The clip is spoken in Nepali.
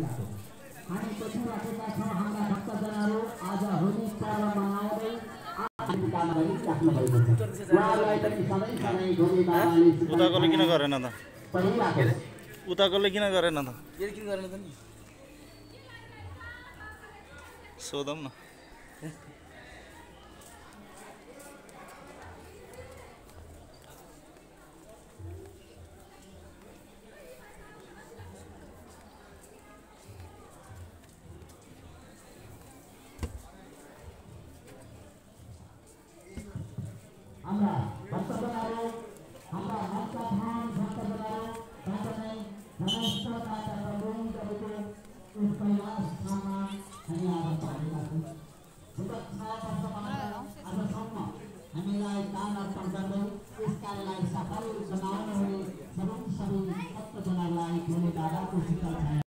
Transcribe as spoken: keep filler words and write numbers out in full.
परिरहेको हामी देखिराखेका छौँ हाम्रा भक्तजनहरू आज होली पर्व मनाउँदै आफूकामा राख्नु भएको छ। उहाँहरूलाई पनि सधैँ सधैँ गोली बाबाले उताकोले किन गरेन त परिरहेको उताकोले किन गरेन त के किन गरेन त नि सोधौँ न। हाम्रा भक्तजनहरू हाम्रा मन्त्र धाम भक्तजनहरू साथै धनेश्वरबाट प्रभु गरेको उस कैलाश धाममा हामी आज पाएका छौँ। विगत छ वर्षबाट आजसम्म हामीलाई दान अर्पण गर्दै यस कार्यलाई सफल बनाउनु हुने सबै सबै भक्तजनहरूलाई भोले बाबाको शीतल छाया